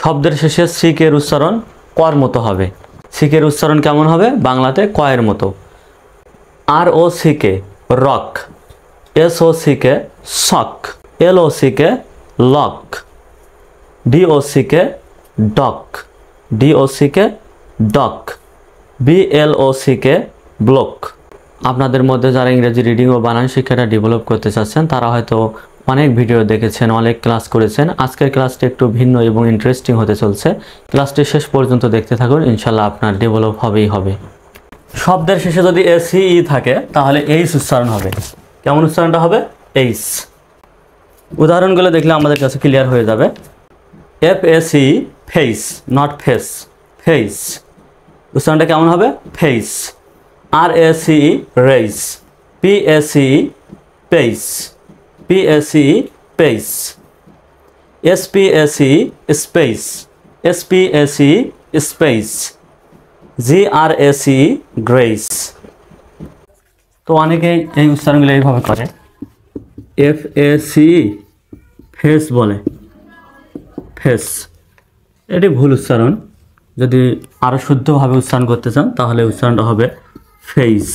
শব্দের শেষে সিকের উচ্চারণ কর মতো হবে। সিকের উচ্চারণ কেমন হবে? বাংলাতে কয়ের মতো। R O C K rock, S O C K shock, L O C K lock, D O C K dock, D O C K dock, B L O C K block. আপনাদের মধ্যে যারা ইংরেজি রিডিং ও বানান শিক্ষাটা ডেভেলপ করতে চাচ্ছেন তারা হয়তো অনেক ভিডিও দেখেছেন, অনেক ক্লাস করেছেন। আজকের ক্লাসটি একটু ভিন্ন এবং ইন্টারেস্টিং হতে চলছে। ক্লাসটি শেষ পর্যন্ত দেখতে থাকুন, ইনশাল্লাহ আপনার ডেভেলপ হবেই হবে। শব্দের শেষে যদি এসিই থাকে তাহলে এইচ উচ্চারণ হবে। কেমন উচ্চারণটা হবে? এইচ। উদাহরণগুলো দেখলে আমাদের কাছে ক্লিয়ার হয়ে যাবে। F A C face, not face, face উচ্চারণটা কেমন হবে? Face. R A C race, P A C pace, P A C pace, S P A C space, S P A C space, G R A C grace. তো অনেকেই এই উচ্চারণগুলো এইভাবে করে, এফ এ সি ফেস বলে, ফেস। এটি ভুল উচ্চারণ। যদি আরও শুদ্ধভাবে উচ্চারণ করতে চান তাহলে উচ্চারণটা হবে ফেস,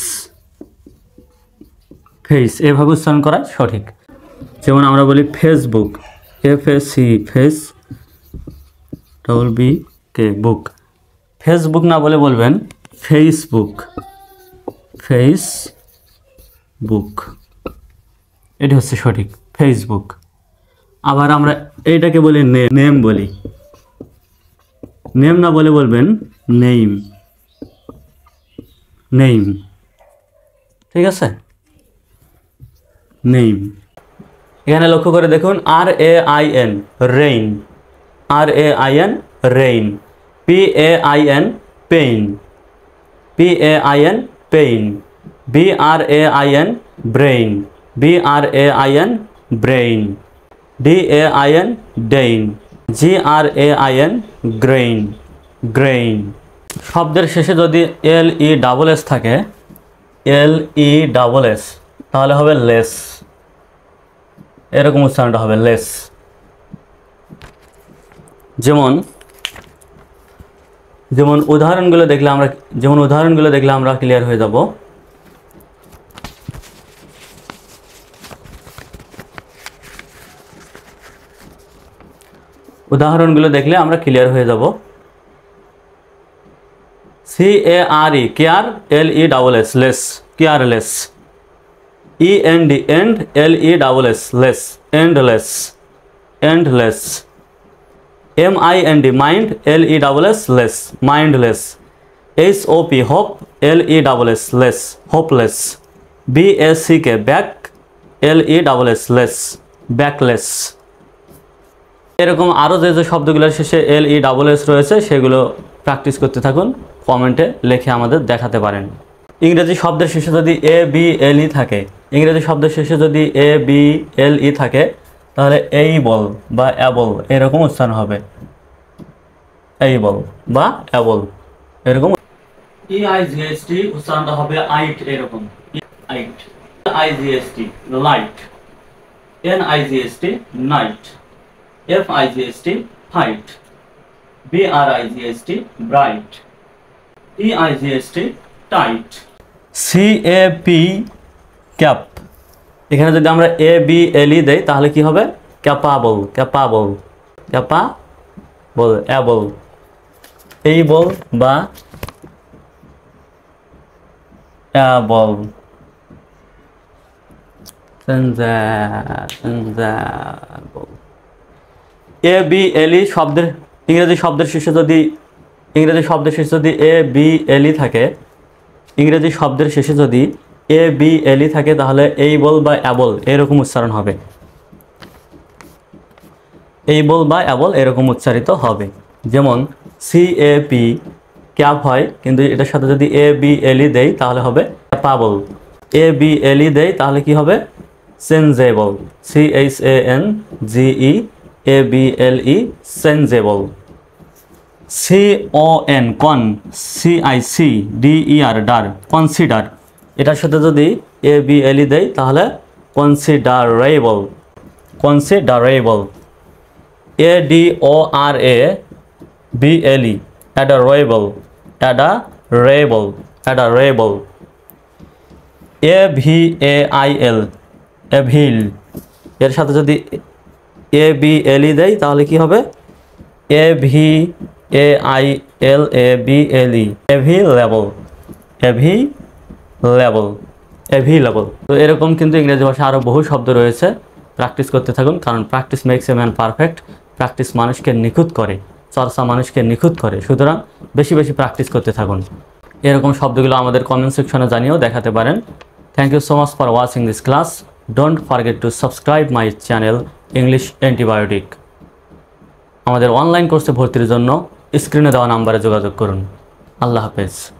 ফেস। এভাবে উচ্চারণ করা সঠিক। যেমন আমরা বলি Facebook, F A C face, double B K book. Facebook না বলে বলবেন ফেসবুক, ফেসবুক। এটি হচ্ছে সঠিক, ফেসবুক। আবার আমরা এইটাকে বলি নেম বলি, নেম না বলে বলবেন নেইম, নেইম। ঠিক আছে, নেইম। এখানে লক্ষ্য করে দেখুন, R A I N rain, R A I N rain, P A I N pain, P A I N pain, B R A I N brain, B R A I N brain, D A I N dain, G R A I N grain, grain. শব্দের শেষে যদি এল E double S থাকে, এল E double S, তাহলে হবে less. এরকম উচ্চারণটা হবে less. যেমন যেমন উদাহরণগুলো দেখলে আমরা ক্লিয়ার হয়ে যাব। উদাহরণগুলো দেখলে আমরা ক্লিয়ার হয়ে যাব। C A R E care, L E double S less, careless. E N D end, L E double S less, endless, endless. M I N D mind, L E double S less, mindless. H O P hope, L E double S less, hopeless. B S C K back, L E double S less, backless. এরকম আরও যে শব্দগুলোর শেষে এল E double S রয়েছে সেগুলো practice করতে থাকুন, কমেন্টে লিখে আমাদের দেখাতে পারেন। ইংরেজি শব্দের শেষে যদি এ বি এল ই থাকে, ইংরেজি শব্দের শেষে যদি এ বি এল ই থাকে তাহলে এই বল বা অ্যাবল এরকম উচ্চারণ হবে, এই বল বা অ্যাবল এরকম। ই আই জি এস টি উচ্চারণটা হবে আইট, এরকম ight. I G S T light, N I G S T night, F I G S T fight, B R I G S T bright, E I G S T tight. C A P cap, এখানে যদি আমরা এ B L E দেই তাহলে কি হবে? Capable, capable, capable, able, able বা able, A B L E শব্দের ইংরেজি শব্দের শেষে যদি এ বি এল ই থাকে, ইংরেজি শব্দের শেষে যদি এ বি এল ই থাকে তাহলে এইবল বা অ্যাবল এরকম উচ্চারণ হবে, এইবল বা অ্যাবল এরকম উচ্চারিত হবে। যেমন সি এ পি ক্যাপ হয়, কিন্তু এটার সাথে যদি এ বি এল ই দেই তাহলে হবে ক্যাপাবল। এ বি এল ই দেই তাহলে কি হবে? Changeable, C H A N G E A B L E, changeable. C O N con, C I D E R der ডার, কনসিডার, এটার সাথে যদি এ বি এল ই দেই তাহলে considerable, considerable. A D O R A BLE, adorable, adorable, adorable. AVAIL, avail, এর সাথে যদি ABLE দেই তাহলে কি হবে? AVAILABLE, available, available, available. তো এরকম কিন্তু ইংরেজি ভাষায় আরও বহু শব্দ রয়েছে। প্র্যাকটিস করতে থাকুন, কারণ practice makes a man perfect. Practice মানুষকে নিখুঁত করে, চর্চা মানুষকে নিখুঁত করে। সুতরাং বেশি বেশি প্র্যাকটিস করতে থাকুন। এরকম শব্দগুলো আমাদের কমেন্ট সেকশনে জানিয়েও দেখাতে পারেন। Thank you so much for watching this class. Don't forget to subscribe my channel English antibiotic. আমাদের অনলাইন কোর্সে ভর্তির জন্য স্ক্রিনে দেওয়া নাম্বারে যোগাযোগ করুন। আল্লাহ হাফেজ।